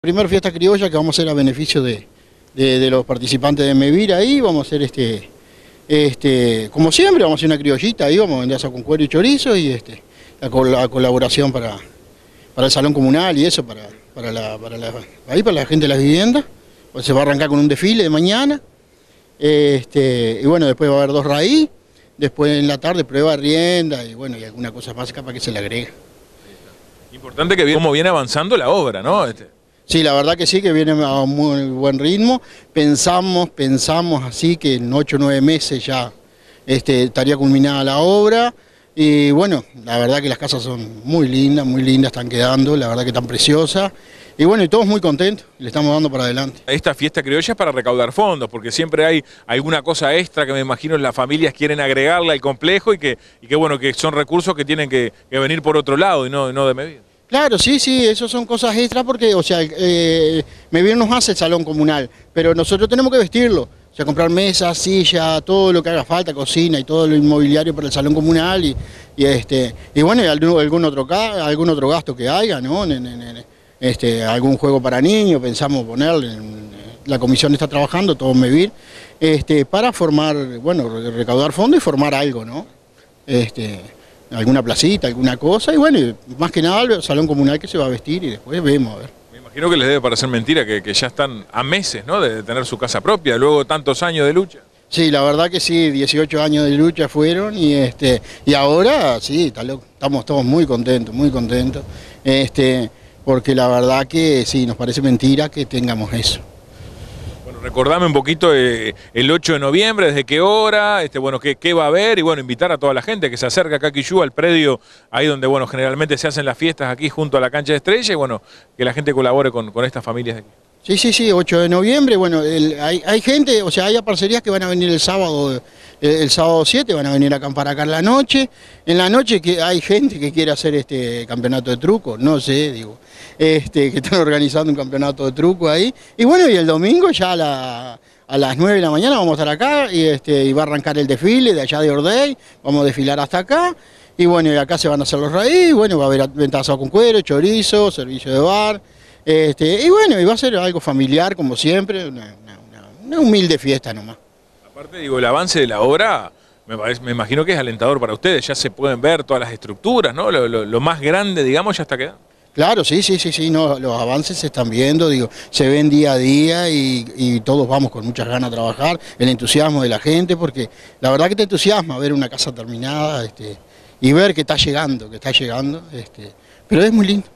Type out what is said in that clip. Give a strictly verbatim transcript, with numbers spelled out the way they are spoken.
Primera fiesta criolla que vamos a hacer a beneficio de, de, de los participantes de Mevir ahí, vamos a hacer este, este, como siempre, vamos a hacer una criollita ahí, vamos a vender asado con cuero y chorizo y este, la, la colaboración para, para el salón comunal y eso, para, para, la, para, la, ahí, para la gente de las viviendas. Pues se va a arrancar con un desfile de mañana, este, y bueno, después va a haber dos raíz, después en la tarde prueba de rienda y bueno, y alguna cosa más capaz que se le agrega. Importante que cómo viene avanzando la obra, ¿no? Este... Sí, la verdad que sí, que viene a un muy buen ritmo. Pensamos, pensamos así que en ocho o nueve meses ya este, estaría culminada la obra. Y bueno, la verdad que las casas son muy lindas, muy lindas están quedando, la verdad que están preciosas. Y bueno, y todos muy contentos, le estamos dando para adelante. Esta fiesta criolla es para recaudar fondos, porque siempre hay alguna cosa extra que me imagino las familias quieren agregarle al complejo y que, y que bueno, que son recursos que tienen que, que venir por otro lado y no, no de Mevir. Claro, sí, sí, eso son cosas extras porque, o sea, eh, Mevir nos hace el salón comunal, pero nosotros tenemos que vestirlo. O sea, comprar mesas, sillas, todo lo que haga falta, cocina y todo lo inmobiliario para el salón comunal y, y este y bueno, y algún, algún, otro, algún otro gasto que haya, ¿no? Este, algún juego para niños, pensamos ponerle, la comisión está trabajando, todo en Mevir, este, para formar, bueno, recaudar fondos y formar algo, ¿no? Este, alguna placita, alguna cosa, y bueno, y más que nada el salón comunal que se va a vestir y después vemos, a ver. Me imagino que les debe parecer mentira que, que ya están a meses, ¿no?, de tener su casa propia, luego de tantos años de lucha. Sí, la verdad que sí, dieciocho años de lucha fueron y este y ahora sí, estamos todos muy contentos, muy contentos, este, porque la verdad que sí, nos parece mentira que tengamos eso. Bueno, recordame un poquito eh, el ocho de noviembre, desde qué hora, este, bueno, qué, qué va a haber y bueno, invitar a toda la gente que se acerque acá a Quillú, al predio, ahí donde bueno, generalmente se hacen las fiestas aquí junto a la cancha de Estrella y bueno, que la gente colabore con, con estas familias de aquí. Sí, sí, sí, ocho de noviembre, bueno, el, hay, hay gente, o sea, hay parcerías que van a venir el sábado, el, el sábado siete, van a venir a acampar acá en la noche, en la noche que hay gente que quiere hacer este campeonato de truco, no sé, digo, este, que están organizando un campeonato de truco ahí, y bueno, y el domingo ya a, la, a las nueve de la mañana vamos a estar acá, y, este, y va a arrancar el desfile de allá de Ordey, vamos a desfilar hasta acá, y bueno, y acá se van a hacer los raíz, bueno, va a haber venta asado con cuero, chorizo, servicio de bar. Este, y bueno, y va a ser algo familiar como siempre, una, una, una humilde fiesta nomás. Aparte, digo, el avance de la obra, me, parece, me imagino que es alentador para ustedes, ya se pueden ver todas las estructuras, ¿no? Lo, lo, lo más grande, digamos, ya está quedando. Claro, sí, sí, sí, sí, no, los avances se están viendo, digo, se ven día a día y, y todos vamos con muchas ganas a trabajar, el entusiasmo de la gente, porque la verdad que te entusiasma ver una casa terminada, este, y ver que está llegando, que está llegando, este, pero es muy lindo.